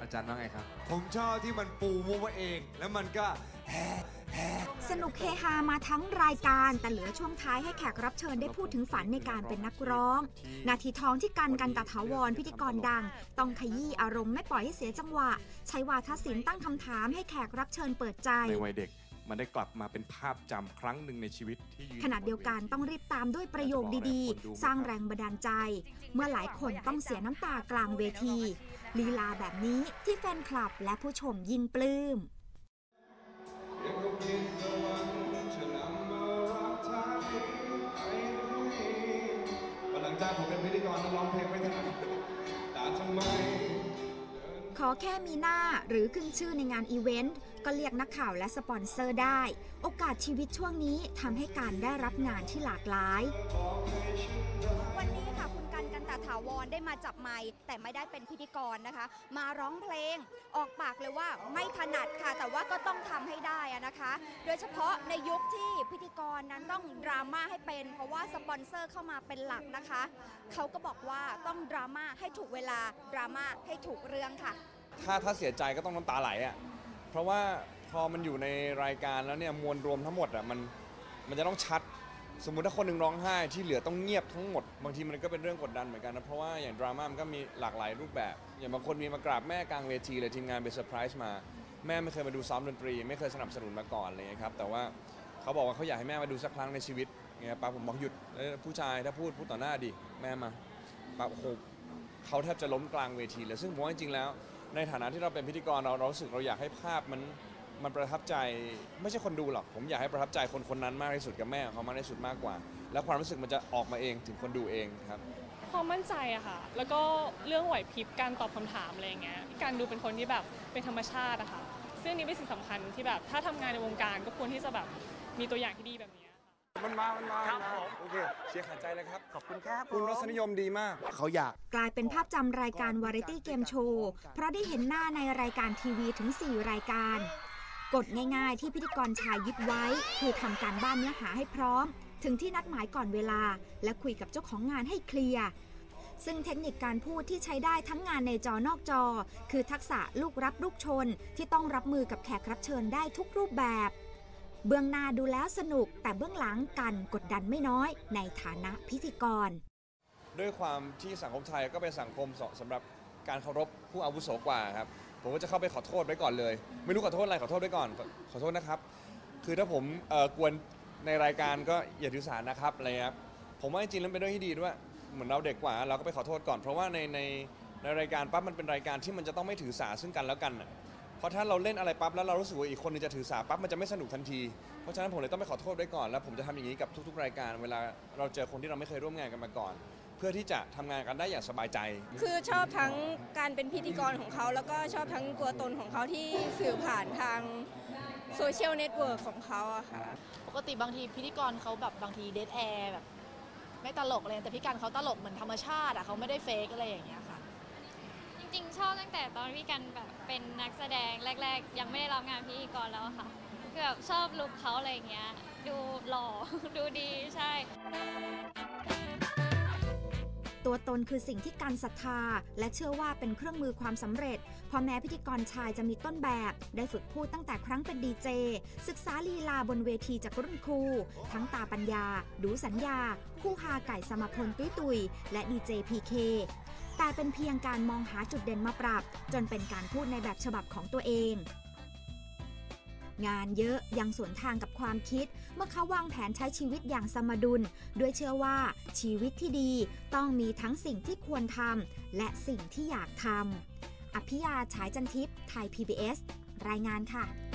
จันว่าไงครับผมชอบที่มันปูมุกมาเองแล้วมันก็สนุกเฮฮามาทั้งรายการแต่เหลือช่วงท้ายให้แขกรับเชิญได้พูดถึงฝันในการเป็นนักร้องนาทีทองที่กันตถาวรพิธีกรดังต้องขยี้อารมณ์ไม่ปล่อยให้เสียจังหวะใช้วาทศิลป์ตั้งคำถามให้แขกรับเชิญเปิดใจในวัยเด็กมันได้กลับมาเป็นภาพจำครั้งหนึ่งในชีวิตที่ขณะเดียวกันต้องรีบตามด้วยประโยคดีๆสร้างแรงบันดาลใจเมื่อหลายคนต้องเสียน้ำตากลางเวทีลีลาแบบนี้ที่แฟนคลับและผู้ชมยิ่งปลื้มหลังจากผมเป็นพิธีกรร้องเพลงไม่ทันแต่ทำไมขอแค่มีหน้าหรือขึ้นชื่อในงานอีเวนต์ก็เรียกนักข่าวและสปอนเซอร์ได้โอกาสชีวิตช่วงนี้ทำให้การได้รับงานที่หลากหลายวันนี้ค่ะคุณกันตถาวรได้มาจับไมค์แต่ไม่ได้เป็นพิธีกรนะคะมาร้องเพลงออกปากเลยว่าไม่ถนัดค่ะแต่ว่าก็ต้องทำให้ได้นะคะโดยเฉพาะในยุคที่พิธีกรนั้นต้องดราม่าให้เป็นเพราะว่าสปอนเซอร์เข้ามาเป็นหลักนะคะเขาก็บอกว่าต้องดราม่าให้ถูกเวลาดราม่าให้ถูกเรื่องค่ะถ้าเสียใจก็ต้องน้ำตาไหลอ่ะเพราะว่าพอมันอยู่ในรายการแล้วเนี่ยมวลรวมทั้งหมดอ่ะมันจะต้องชัดสมมุติถ้าคนหนึ่งร้องไห้ที่เหลือต้องเงียบทั้งหมดบางทีมันก็เป็นเรื่องกดดันเหมือนกันนะเพราะว่าอย่างดราม่ามันก็มีหลากหลายรูปแบบอย่างบางคนมีมากราบแม่กลางเวทีเลยทีมงานไปเซอร์ไพรส์มาแม่ไม่เคยมาดูซ้อมดนตรีไม่เคยสนับสนุนมาก่อนเลยครับแต่ว่าเขาบอกว่าเขาอยากให้แม่มาดูสักครั้งในชีวิตไงป้าผมบอกหยุดผู้ชายถ้าพูดต่อหน้าดิแม่มาป้าโอ้โหเขาแทบจะล้มกลางเวทีเลยซึ่งผมว่าจริงๆแล้วในฐานะที่เราเป็นพิธีกรเรารู้สึกเราอยากให้ภาพมันประทับใจไม่ใช่คนดูหรอกผมอยากให้ประทับใจคนนั้นมากที่สุดกับแม่ของเขามากที่สุดมากกว่าแล้วความรู้สึกมันจะออกมาเองถึงคนดูเองครับความมั่นใจอะค่ะแล้วก็เรื่องไหวพริบการตอบคำถามอะไรเงี้ยการดูเป็นคนที่แบบเป็นธรรมชาติอะค่ะซึ่งนี่เป็นสิ่งสำคัญที่แบบถ้าทำงานในวงการก็ควรที่จะแบบมีตัวอย่างที่ดีแบบนี้มันมาโอเคเชียร์ขาดใจเลยครับขอบคุณครับคุณรสนิยมดีมากเขาอยากกลายเป็นภาพจำรายการวาไรตี้เกมโชว์เพราะได้เห็นหน้าในรายการทีวีถึง4รายการกฎง่ายๆที่พิธีกรชายยึดไว้คือทำการบ้านเนื้อหาให้พร้อมถึงที่นัดหมายก่อนเวลาและคุยกับเจ้าของงานให้เคลียร์ซึ่งเทคนิคการพูดที่ใช้ได้ทั้งงานในจอนอกจอคือทักษะลูกรับลูกชนที่ต้องรับมือกับแขกรับเชิญได้ทุกรูปแบบเบื้องหน้าดูแล้วสนุกแต่เบื้องหลังกันกดดันไม่น้อยในฐานะพิธีกรด้วยความที่สังคมไทยก็เป็นสังคมสำหรับการเคารพผู้อาวุโสกว่าครับผมก็จะเข้าไปขอโทษไว้ก่อนเลยไม่รู้ขอโทษอะไรขอโทษไว้ก่อนขอโทษนะครับคือถ้าผมกวนในรายการก็อย่าถือสานะครับอะไรครับผมว่าจริงๆแล้วเป็นเรื่องที่ดีด้วยเหมือนเราเด็กกว่าเราก็ไปขอโทษก่อนเพราะว่าในรายการปั๊บมันเป็นรายการที่มันจะต้องไม่ถือสาซึ่งกันแล้วกันเพราะถ้าเราเล่นอะไรปั๊บแล้วเรารู้สึกว่าอีกคนนึงจะถือสาปั๊บมันจะไม่สนุกทันทีเพราะฉะนั้นผมเลยต้องไปขอโทษไว้ก่อนแล้วผมจะทำอย่างนี้กับทุกๆรายการเวลาเราเจอคนที่เราไม่เคยร่วมงานกันมาก่อนเพื่อที่จะทำงานกันได้อย่างสบายใจคือชอบทั้งการเป็นพิธีกรของเขาแล้วก็ชอบทั้งตัวตนของเขาที่สื่อผ่านทางโซเชียลเน็ตเวิร์กของเขาอะค่ะปกติบางทีพิธีกรเขาแบบบางทีเดทแอร์แบบไม่ตลกเลยแต่พี่กันเขาตลกเหมือนธรรมชาติอะเขาไม่ได้เฟกอะไรอย่างเงี้ยค่ะจริงๆชอบตั้งแต่ตอนพี่กันแบบเป็นนักแสดงแรกๆยังไม่ได้รับงานพิธีกรแล้วค่ะคือแบบชอบลุคเขาอะไรอย่างเงี้ยดูหล่อ ดูดีใช่ตัวตนคือสิ่งที่กันศรัทธาและเชื่อว่าเป็นเครื่องมือความสำเร็จพอแม้พิธีกรชายจะมีต้นแบบได้ฝึกพูดตั้งแต่ครั้งเป็นดีเจศึกษาลีลาบนเวทีจากรุ่นครูทั้งตาปัญญาดูสัญญาคู่ฮาไก่สมพลตุ้ยและดีเจพีเคแต่เป็นเพียงการมองหาจุดเด่นมาปรับจนเป็นการพูดในแบบฉบับของตัวเองงานเยอะยังสวนทางกับความคิดเมื่อเขาวางแผนใช้ชีวิตอย่างสมดุลด้วยเชื่อว่าชีวิตที่ดีต้องมีทั้งสิ่งที่ควรทำและสิ่งที่อยากทำอภิยา ฉายจันทิพย์ไทย PBS รายงานค่ะ